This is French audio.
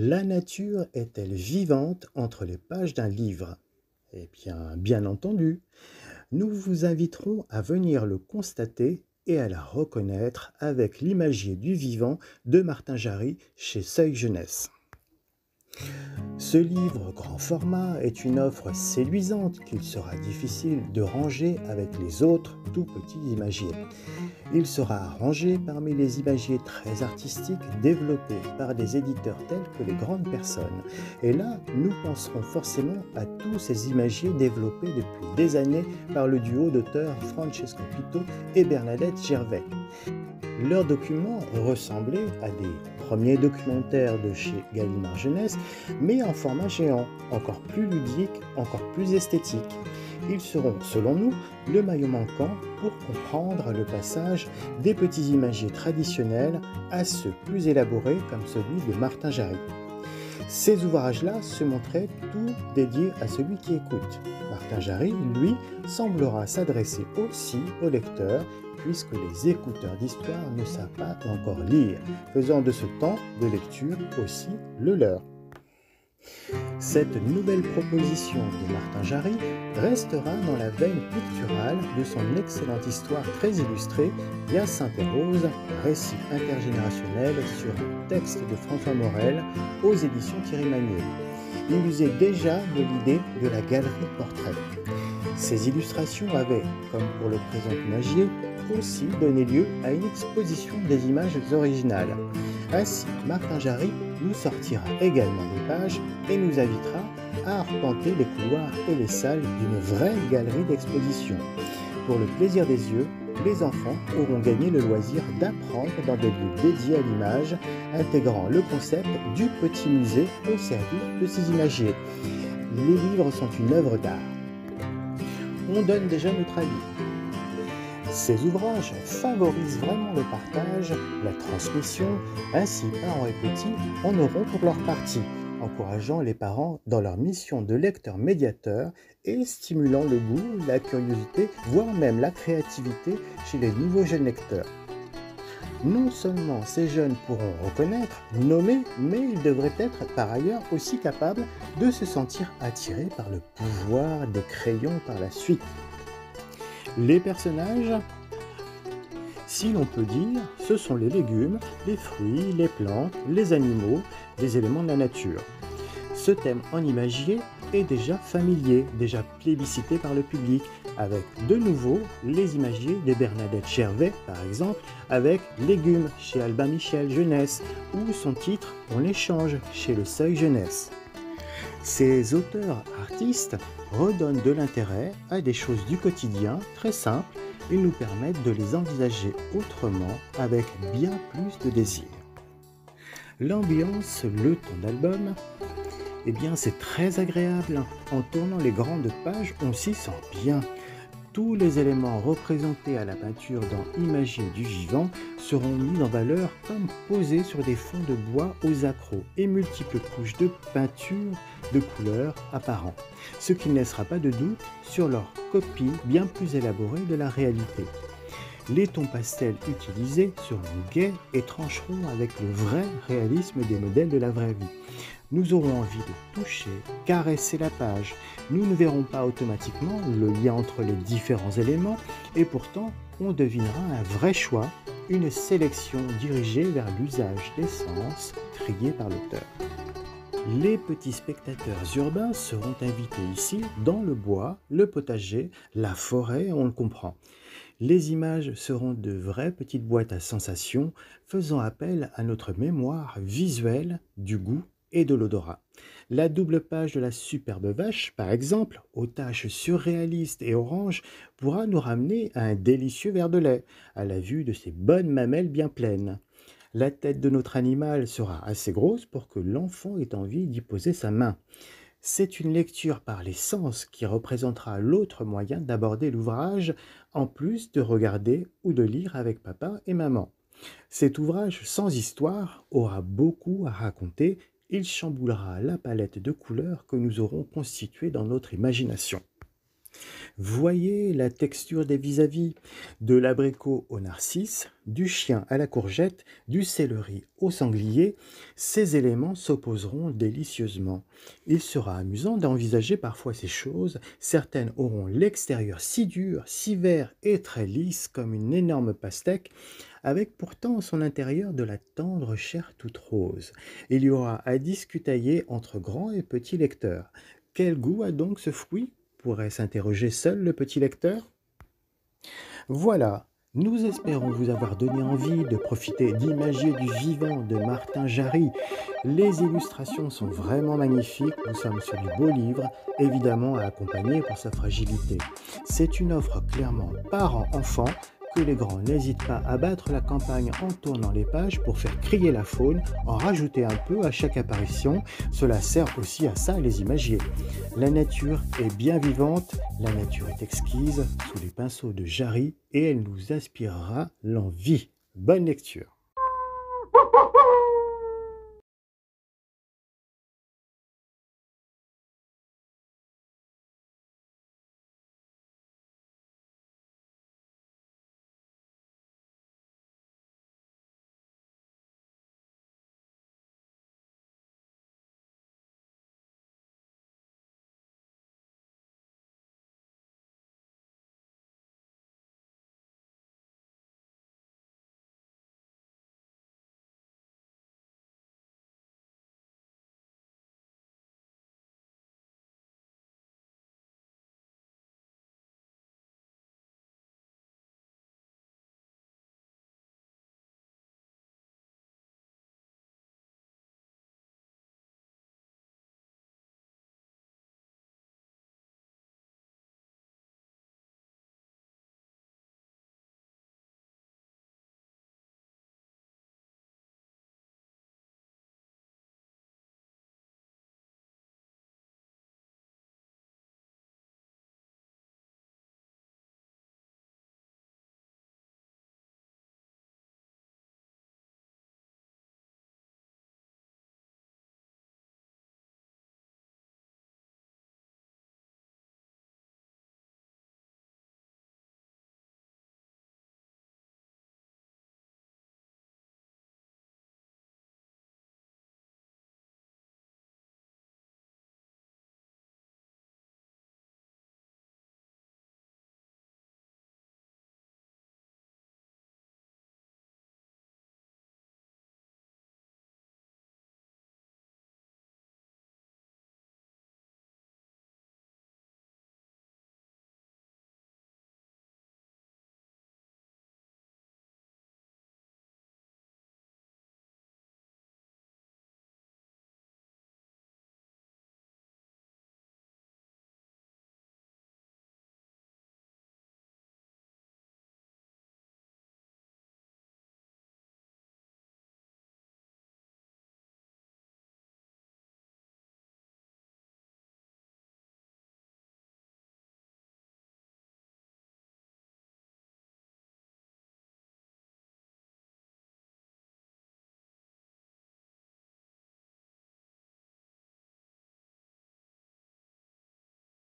La nature est-elle vivante entre les pages d'un livre? Eh bien, bien entendu, nous vous inviterons à venir le constater et à la reconnaître avec l'imagier du vivant de Martin Jarry chez Seuil Jeunesse. Ce livre grand format est une offre séduisante qu'il sera difficile de ranger avec les autres tout petits imagiers. Il sera rangé parmi les imagiers très artistiques développés par des éditeurs tels que les grandes personnes. Et là, nous penserons forcément à tous ces imagiers développés depuis des années par le duo d'auteurs Francesco Pito et Bernadette Gervais. Leurs documents ressemblaient à des premiers documentaires de chez Gallimard Jeunesse, mais en format géant, encore plus ludique, encore plus esthétique. Ils seront, selon nous, le maillon manquant pour comprendre le passage des petits imagiers traditionnels à ceux plus élaborés comme celui de Martin Jarry. Ces ouvrages-là se montraient tout dédiés à celui qui écoute. Martin Jarry, lui, semblera s'adresser aussi aux lecteurs, puisque les écouteurs d'histoire ne savent pas encore lire, faisant de ce temps de lecture aussi le leur. Cette nouvelle proposition de Martin Jarry restera dans la veine picturale de son excellente histoire très illustrée, Hyacinthe et Rose, récit intergénérationnel sur un texte de François Morel aux éditions Thierry Magnier. Il usait déjà de l'idée de la galerie portrait. Ces illustrations avaient, comme pour le présent imagier, aussi donné lieu à une exposition des images originales. Ainsi, Martin Jarry nous sortira également des pages et nous invitera à arpenter les couloirs et les salles d'une vraie galerie d'exposition. Pour le plaisir des yeux, les enfants auront gagné le loisir d'apprendre dans des lieux dédiés à l'image, intégrant le concept du petit musée au service de ces imagiers. Les livres sont une œuvre d'art. On donne déjà notre avis. Ces ouvrages favorisent vraiment le partage, la transmission, ainsi parents et petits en auront pour leur partie, encourageant les parents dans leur mission de lecteur-médiateur et stimulant le goût, la curiosité, voire même la créativité chez les nouveaux jeunes lecteurs. Non seulement ces jeunes pourront reconnaître, nommer, mais ils devraient être par ailleurs aussi capables de se sentir attirés par le pouvoir des crayons par la suite. Les personnages, si l'on peut dire, ce sont les légumes, les fruits, les plantes, les animaux, des éléments de la nature. Ce thème en imagier est déjà familier, déjà plébiscité par le public, avec de nouveau les imagiers de Bernadette Gervais, par exemple, avec Légumes chez Albin Michel Jeunesse, ou son titre On l'échange chez le Seuil Jeunesse. Ces auteurs artistes redonnent de l'intérêt à des choses du quotidien très simples et nous permettent de les envisager autrement avec bien plus de désir. L'ambiance, le ton d'album, eh bien c'est très agréable. En tournant les grandes pages, on s'y sent bien. Tous les éléments représentés à la peinture dans Imagier du vivant seront mis en valeur comme posés sur des fonds de bois aux accros et multiples couches de peinture de couleurs apparents, ce qui ne laissera pas de doute sur leur copie bien plus élaborée de la réalité. Les tons pastels utilisés seront gais et trancheront avec le vrai réalisme des modèles de la vraie vie. Nous aurons envie de toucher, caresser la page. Nous ne verrons pas automatiquement le lien entre les différents éléments et pourtant on devinera un vrai choix, une sélection dirigée vers l'usage des sens triés par l'auteur. Les petits spectateurs urbains seront invités ici dans le bois, le potager, la forêt, on le comprend. Les images seront de vraies petites boîtes à sensations faisant appel à notre mémoire visuelle du goût et de l'odorat. La double page de la superbe vache, par exemple, aux taches surréalistes et oranges, pourra nous ramener à un délicieux verre de lait, à la vue de ces bonnes mamelles bien pleines. La tête de notre animal sera assez grosse pour que l'enfant ait envie d'y poser sa main. C'est une lecture par les sens qui représentera l'autre moyen d'aborder l'ouvrage, en plus de regarder ou de lire avec papa et maman. Cet ouvrage sans histoire aura beaucoup à raconter. Il chamboulera la palette de couleurs que nous aurons constituée dans notre imagination. Voyez la texture des vis-à-vis, de l'abricot au narcisse, du chien à la courgette, du céleri au sanglier, ces éléments s'opposeront délicieusement. Il sera amusant d'envisager parfois ces choses, certaines auront l'extérieur si dur, si vert et très lisse comme une énorme pastèque, avec pourtant en son intérieur de la tendre chair toute rose. Il y aura à discutailler entre grands et petits lecteurs. Quel goût a donc ce fruit? Pourrait s'interroger seul le petit lecteur. Voilà, nous espérons vous avoir donné envie de profiter d'Imagier du vivant de Martin Jarry. Les illustrations sont vraiment magnifiques, nous sommes sur du beau livre, évidemment à accompagner pour sa fragilité. C'est une offre clairement parents-enfants, que les grands n'hésitent pas à battre la campagne en tournant les pages pour faire crier la faune, en rajouter un peu à chaque apparition. Cela sert aussi à ça, les imagier. La nature est bien vivante, la nature est exquise sous les pinceaux de Jarry et elle nous inspirera l'envie. Bonne lecture.